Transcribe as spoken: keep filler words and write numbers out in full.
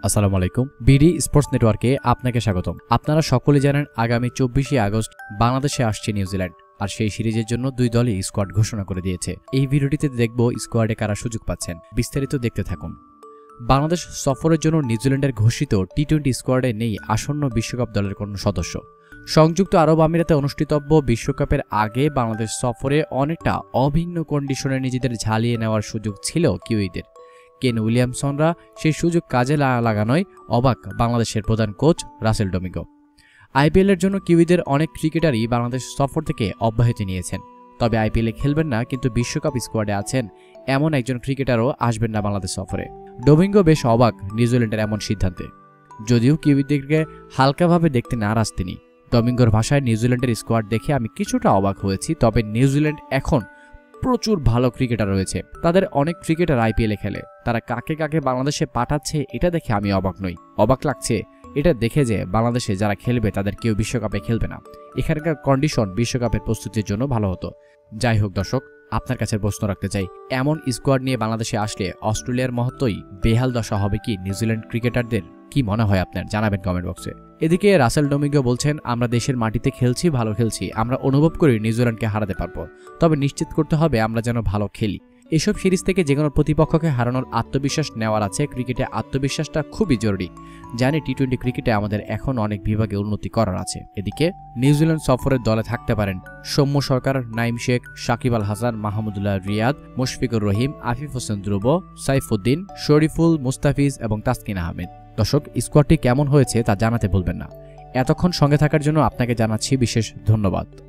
আসসালামু আলাইকুম। BD sports নেটওয়ার্কে আপনাকে স্বাগতম। আপনারা সকলে জানেন আগামী চব্বিশে আগস্ট বাংলাদেশে আসছে নিউজিল্যান্ড, আর সেই সিরিজের জন্য দুই দলই স্কোয়াড ঘোষণা করে দিয়েছে। এই ভিডিওটিতে দেখব স্কোয়াডে কারা সুযোগ পাচ্ছেন, বিস্তারিত দেখতে থাকুন। বাংলাদেশ সফরের জন্য নিউজিল্যান্ডের ঘোষিত টি টোয়েন্টি স্কোয়াডে নেই আসন্ন বিশ্বকাপ দলের কোনো সদস্য। সংযুক্ত আরব আমিরাতে অনুষ্ঠিতব্য বিশ্বকাপের আগে বাংলাদেশ সফরে অনেকটা অভিন্ন কন্ডিশনে নিজেদের ঝালিয়ে নেওয়ার সুযোগ ছিল কিউইদের। কেন উইলিয়ামসনরা সেই সুযোগ কাজে লাগানোয় অবাক বাংলাদেশের প্রধান কোচ রাসেল ডোমিঙ্গো। আইপিএলের জন্য কিউইদের অনেক ক্রিকেটারই বাংলাদেশ সফর থেকে অব্যাহতি নিয়েছেন, তবে আইপিএলে খেলবেন না, কিন্তু বিশ্বকাপ স্কোয়াডে আছেন এমন একজন ক্রিকেটারও আসবেন না বাংলাদেশ সফরে। ডোমিঙ্গো বেশ অবাক নিউজিল্যান্ডের এমন সিদ্ধান্তে, যদিও কিউইদেরকে হালকাভাবে দেখতে নারাজ তিনি। ডোমিঙ্গোর ভাষায়, নিউজিল্যান্ডের স্কোয়াড দেখে আমি কিছুটা অবাক হয়েছি, তবে নিউজিল্যান্ড এখন প্রচুর ভালো ক্রিকেটার রয়েছে, তাদের অনেক ক্রিকেটার আইপিএলে খেলে, তারা কাকে কাকে বাংলাদেশে পাঠাচ্ছে এটা দেখে আমি অবাক নই। অবাক লাগছে এটা দেখে যে বাংলাদেশে যারা খেলবে তাদের কেউ বিশ্বকাপে খেলবে না। এখানকার কন্ডিশন বিশ্বকাপের প্রস্তুতির জন্য ভালো হতো। যাই হোক দর্শক, আপনার কাছে প্রশ্ন রাখতে চাই, এমন স্কোয়াড নিয়ে বাংলাদেশে আসলে অস্ট্রেলিয়ার মহত্তই বেহাল দশা হবে কি নিউজিল্যান্ড ক্রিকেটারদের? কি মনে হয় আপনার, জানাবেন কমেন্ট বক্সে। এদিকে রাসেল ডোমিঙ্গো বলছেন, আমরা দেশের মাটিতে খেলছি, ভালো খেলছি, আমরা অনুভব করি নিউজিল্যান্ডকে হারাতে পারবো, তবে নিশ্চিত করতে হবে আমরা যেন ভালো খেলি। এসব সিরিজ থেকে যে কোনো প্রতিপক্ষকে হারানোর আত্মবিশ্বাস নেওয়ার আছে। ক্রিকেটে আত্মবিশ্বাসটা খুবই জরুরি। জানি টি টোয়েন্টি ক্রিকেটে আমাদের এখন অনেক বিভাগে উন্নতি করার আছে। এদিকে নিউজিল্যান্ড সফরের দলে থাকতে পারেন সৌম্য সরকার, নাইম শেখ, সাকিব আল হাসান, মাহমুদুল্লাহ রিয়াদ, মুশফিকুর রহিম, আফিফ হোসেন ধ্রুব, সাইফুদ্দিন, শরীফুল, মুস্তাফিজ এবং তাসকিন আহমেদ। দর্শক, স্কোয়াডটি কেমন হয়েছে তা জানাতে ভুলবেন না। এতক্ষণ সঙ্গে থাকার জন্য আপনাকে জানাচ্ছি বিশেষ ধন্যবাদ।